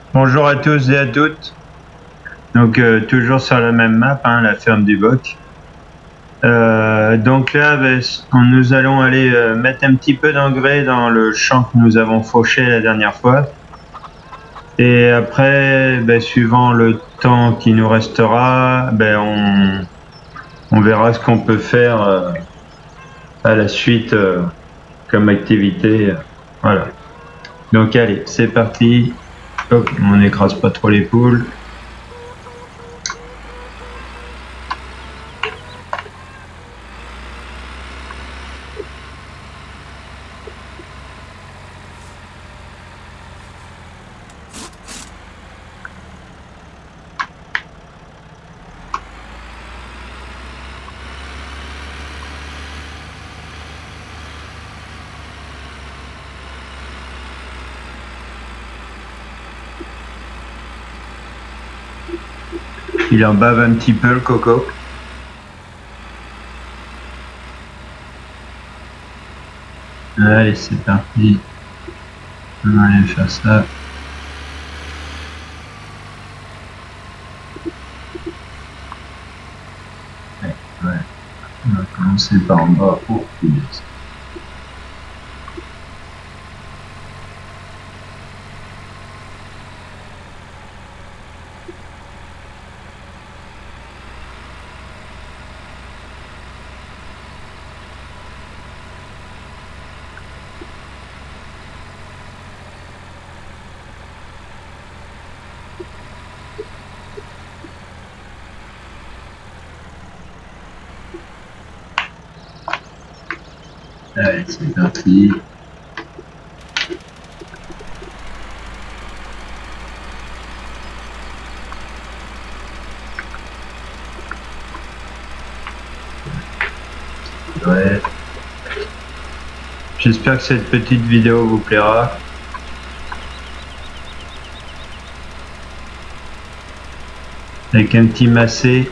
Bonjour à tous et à toutes. Donc toujours sur la même map, hein, la ferme du Boc. Donc là, nous allons aller mettre un petit peu d'engrais dans le champ que nous avons fauché la dernière fois. Et après, suivant le temps qui nous restera, on verra ce qu'on peut faire à la suite comme activité. Voilà. Donc allez, c'est parti. Hop, on n'écrase pas trop les poules. Il en bave un petit peu le coco. Allez, c'est parti. On va aller faire ça. Ouais. On va commencer par en bas. Oh, punaise. Allez, c'est parti. Ouais. J'espère que cette petite vidéo vous plaira. Avec un petit massé.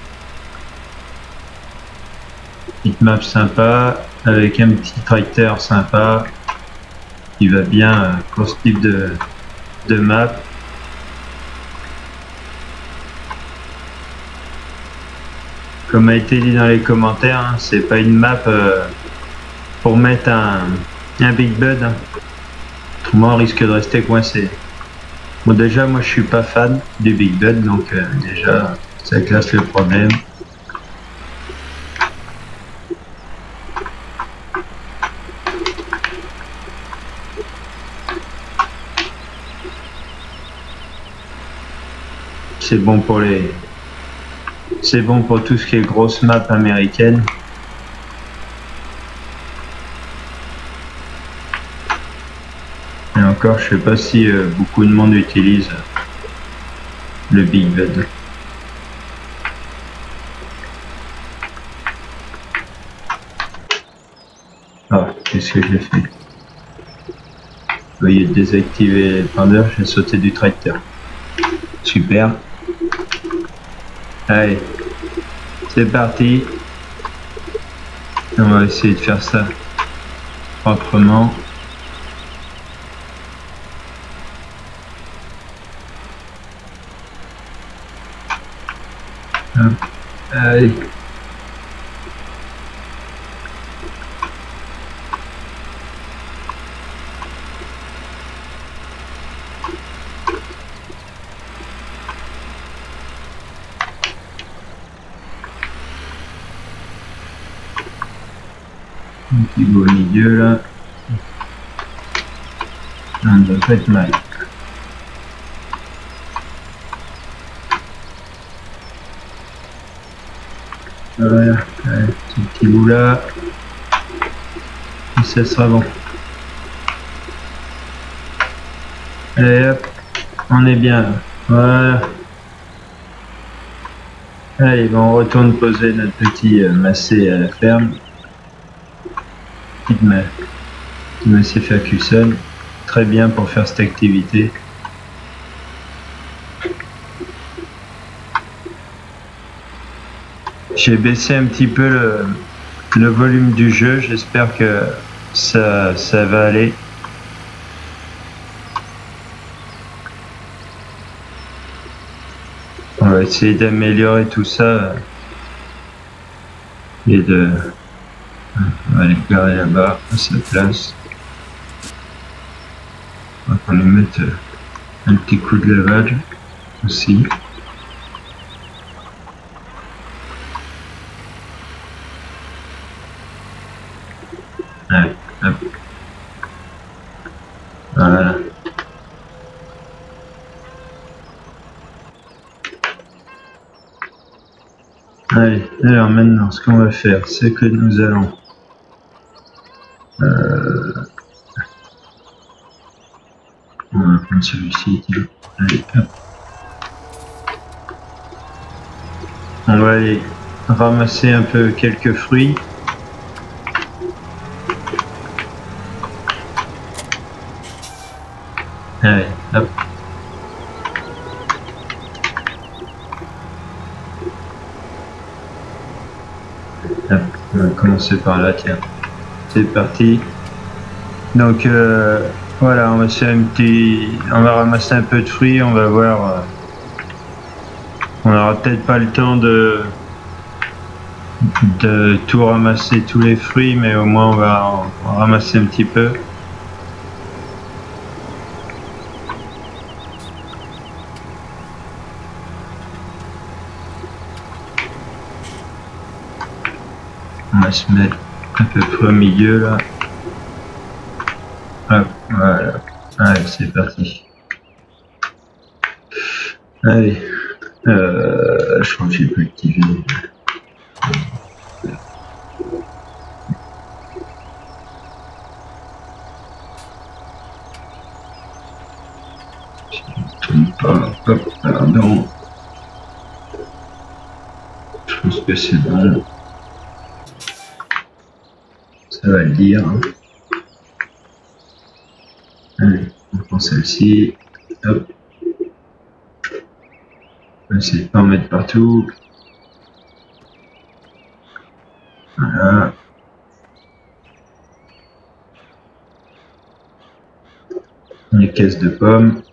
Petite map sympa. Avec un petit tracteur sympa. Qui va bien pour ce type de map. Comme a été dit dans les commentaires, hein, c'est pas une map pour mettre un Big Bud. Hein. Autrement, on risque de rester coincé. Bon, déjà, moi je suis pas fan du Big Bud, donc déjà, ça casse le problème. C'est bon pour c'est bon pour tout ce qui est grosse map américaine. Et encore, je sais pas si beaucoup de monde utilise le Big Bud. Ah, qu'est-ce que j'ai fait? Vous voyez, désactiver les pendeurs, j'ai sauté du tracteur. Super. Allez, c'est parti. On va essayer de faire ça proprement. Hop. Allez. Un petit bout au milieu là. On doit pas être mal. Voilà, ce petit bout là. Et ça sera bon. Allez hop, on est bien là. Voilà. Allez, bon, on retourne poser notre petit massé à la ferme. Petit massé Ferguson. Très bien pour faire cette activité. J'ai baissé un petit peu le volume du jeu, j'espère que ça va aller. va essayer d'améliorer tout ça et de... On va les garer là-bas à sa place. On va lui mettre un petit coup de lavage aussi. Allez, hop. Voilà. Allez, alors maintenant, ce qu'on va faire, c'est que nous allons on va prendre celui-ci. Allez, hop. On va aller ramasser un peu quelques fruits. Allez, hop. Hop. On va commencer par là, tiens. C'est parti. Donc voilà, on va faire on va ramasser un peu de fruits, on va voir. On n'aura peut-être pas le temps de tout ramasser, tous les fruits, mais au moins on va en ramasser un petit peu. On va se mettre à peu près au milieu là. Hop, voilà. Allez, c'est parti. Allez, je crois que j'ai pas activé. Hop, pardon. Je pense que c'est bon. Ça va le dire. Allez, on prend celle-ci. Hop. On va essayer de pas en mettre partout. Voilà. Les caisses de pommes.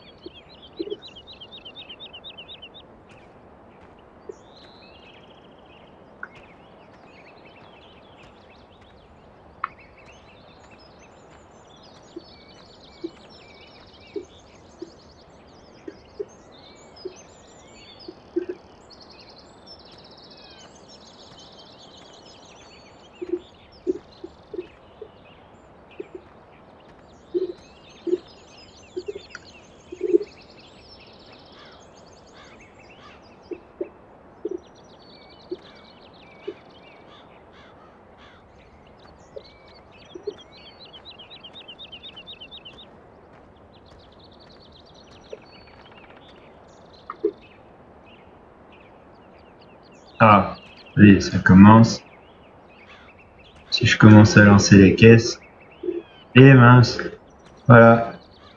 Ah, allez, ça commence. Si je commence à lancer les caisses. Et mince. Voilà.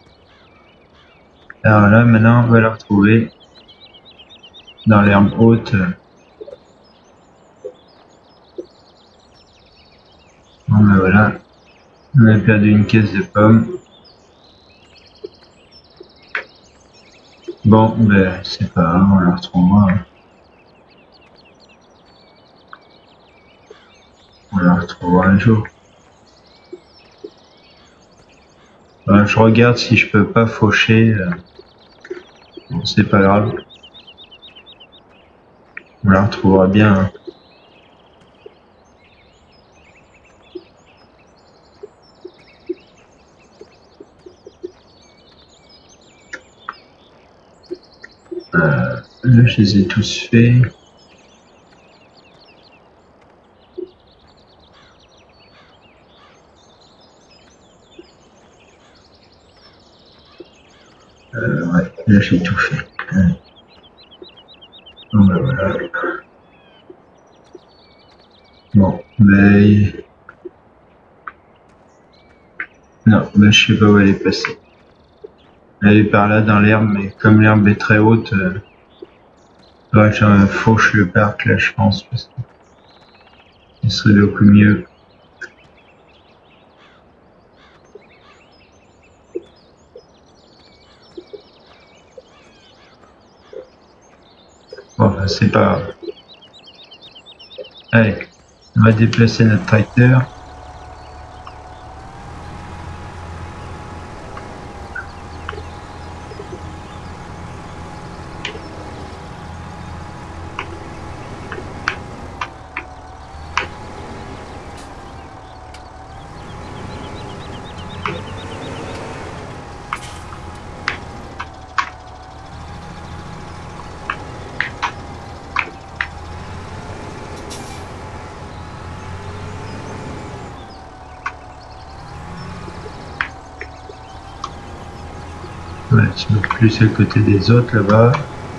Alors là, maintenant, on va la retrouver dans l'herbe haute. Bon, ben voilà. On a perdu une caisse de pommes. Bon, ben, c'est pas grave, on la retrouvera. On la retrouvera un jour. Ben, je regarde si je peux pas faucher. Bon, c'est pas grave. On la retrouvera bien. Hein. Là, je les ai tous faits. Ouais, là, j'ai tout fait. Ouais. Bon, ben voilà. Bon, mais... Non, mais je sais pas où elle est passée. Elle est par là dans l'herbe, mais comme l'herbe est très haute, ouais, je fauche le parc là, je pense, parce que ce serait beaucoup mieux. Bon, bah, c'est pas grave. Allez, on va déplacer notre tracteur. Ouais, se mettre plus à côté des autres là-bas.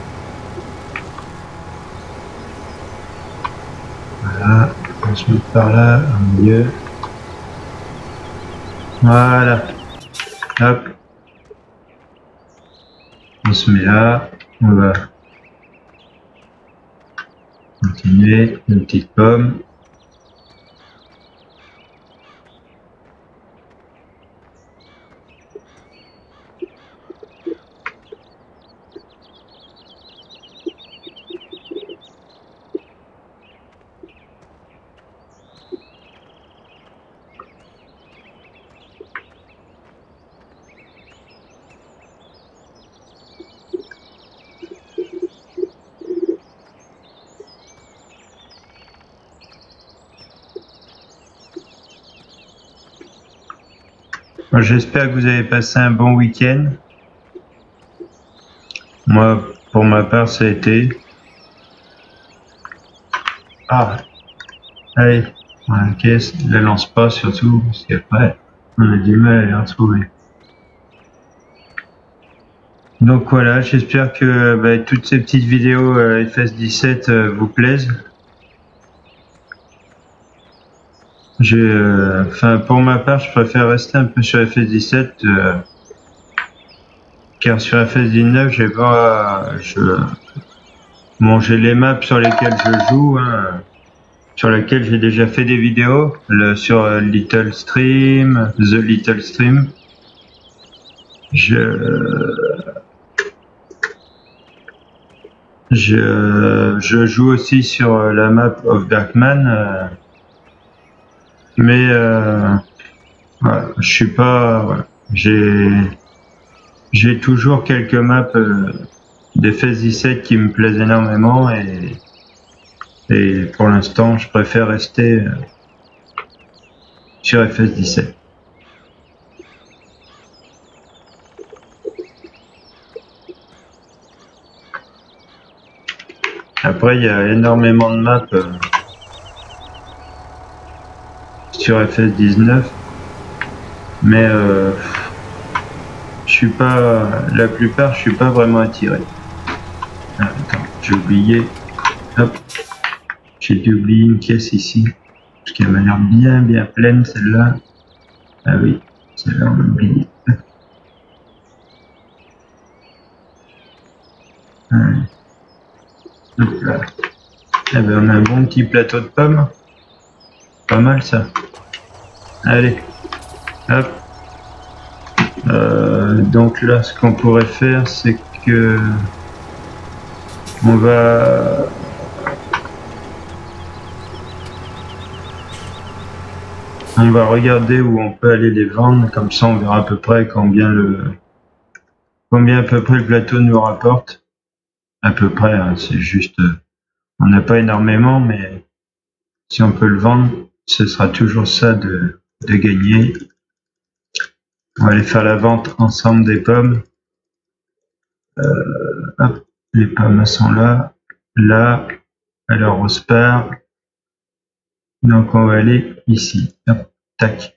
Voilà, on se met par là, au milieu. Voilà. Hop. On se met là. On va continuer. Une petite pomme. J'espère que vous avez passé un bon week-end. Moi, pour ma part, ça a été. Ah, allez, on la caisse, ne la lance pas surtout, parce qu'après, on a du mal à les retrouver. Donc voilà, j'espère que toutes ces petites vidéos FS17 vous plaisent. Enfin, pour ma part, je préfère rester un peu sur FS17 car sur FS19, j'ai pas, bon, j'ai les maps sur lesquelles je joue, hein, sur lesquelles j'ai déjà fait des vidéos, sur Little Stream, The Little Stream. Je joue aussi sur la map of Darkman. Mais voilà, je suis pas. Voilà. J'ai toujours quelques maps d'FS17 qui me plaisent énormément et pour l'instant je préfère rester sur FS17. Après il y a énormément de maps sur FS19, mais je suis pas, la plupart, je suis pas vraiment attiré. Ah, attends, j'ai oublié. Hop, j'ai dû oublier une caisse ici, parce qu'elle m'a l'air bien pleine celle-là. Ah oui, celle-là on l'a oublié. Hop là. Eh ben, on a un bon petit plateau de pommes. Pas mal ça. Allez, hop. Donc là, ce qu'on pourrait faire, c'est que on va regarder où on peut aller les vendre, comme ça on verra à peu près combien à peu près le plateau nous rapporte. À peu près, hein, c'est juste, on n'a pas énormément, mais si on peut le vendre, ce sera toujours ça de gagner. On va aller faire la vente ensemble des pommes. Hop, les pommes sont là. Là, alors on se perd. Donc on va aller ici. Hop, tac.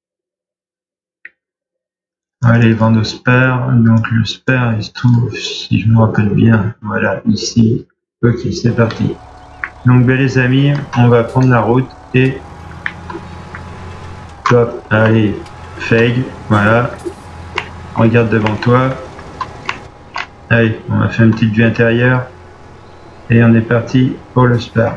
On va aller vendre au spare. Donc le spare, il se trouve, si je me rappelle bien, voilà, ici. Ok, c'est parti. Donc les amis, on va prendre la route et hop, allez, fail, voilà. Regarde devant toi. Allez, on va faire une petite vue intérieure et on est parti pour le spare.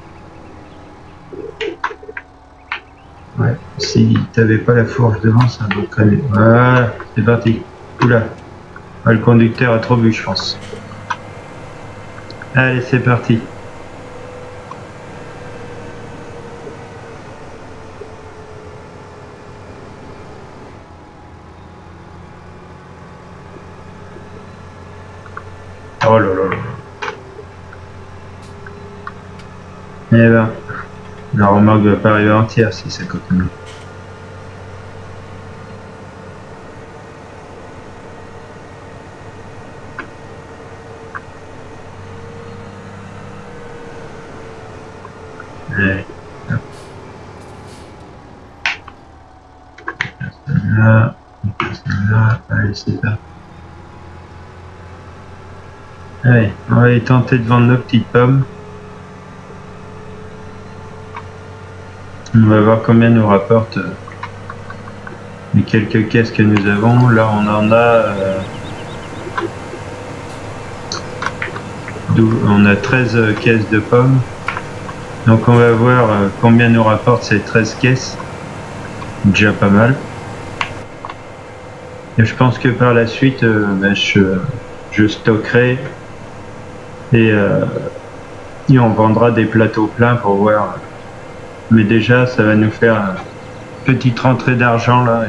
Ouais, si t'avais pas la fourche devant, ça va traîner. Voilà, c'est parti. Oula, le conducteur a trop bu, je pense. Allez, c'est parti. Oh là là là. Eh ben, la remorque va pas arriver entière si ça continue. Allez, hop. Là, là, allez, c'est parti. Allez, on va aller tenter de vendre nos petites pommes. On va voir combien nous rapporte les quelques caisses que nous avons. Là, on en a... on a 13 caisses de pommes. Donc on va voir combien nous rapporte ces 13 caisses. Déjà pas mal. Et je pense que par la suite, ben, je stockerai et on vendra des plateaux pleins pour voir. Mais déjà, ça va nous faire une petite rentrée d'argent là.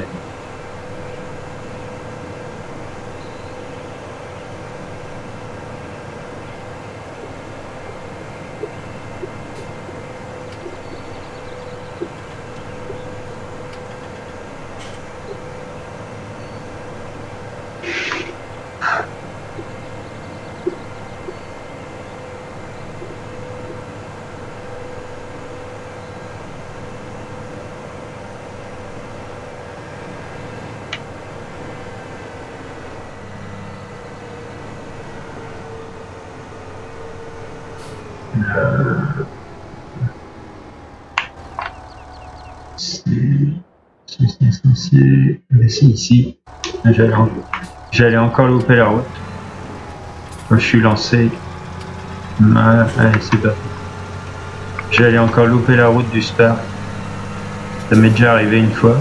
C'est censé... Mais si, ici. J'allais encore louper la route. Je suis lancé. Voilà, allez, c'est parti. J'allais encore louper la route du Star. Ça m'est déjà arrivé une fois.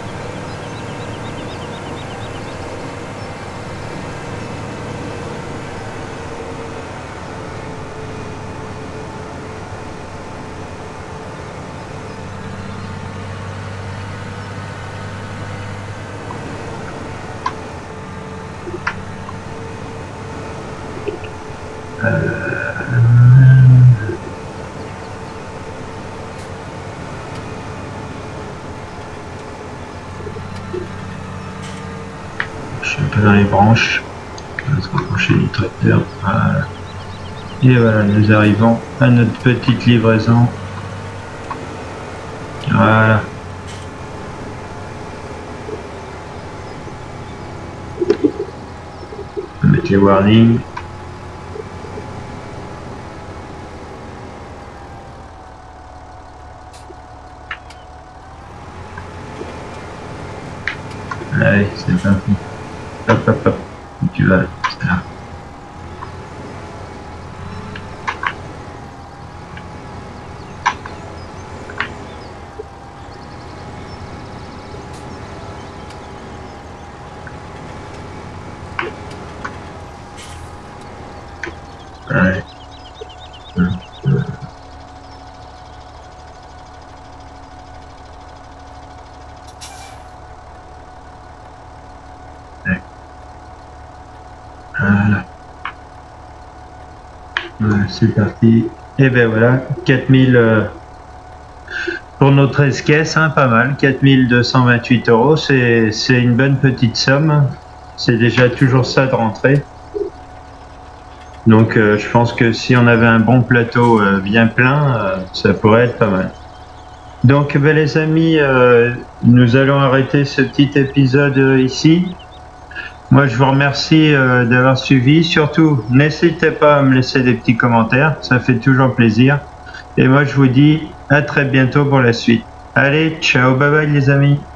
Je suis un peu dans les branches. On va se rapprocher du tracteur. Voilà. Et voilà, nous arrivons à notre petite livraison. Voilà. On va mettre les warnings. Allez, c'est parti. Hop, hop, hop. Et tu vas, c'est là. Allez. Voilà, c'est parti. Et ben voilà, 4000 pour nos 13 caisses, hein, pas mal. 4228 €, c'est une bonne petite somme. C'est déjà toujours ça de rentrée. Donc je pense que si on avait un bon plateau bien plein, ça pourrait être pas mal. Donc ben, les amis, nous allons arrêter ce petit épisode ici. Moi, je vous remercie d'avoir suivi. Surtout, n'hésitez pas à me laisser des petits commentaires. Ça fait toujours plaisir. Et moi, je vous dis à très bientôt pour la suite. Allez, ciao, bye bye les amis.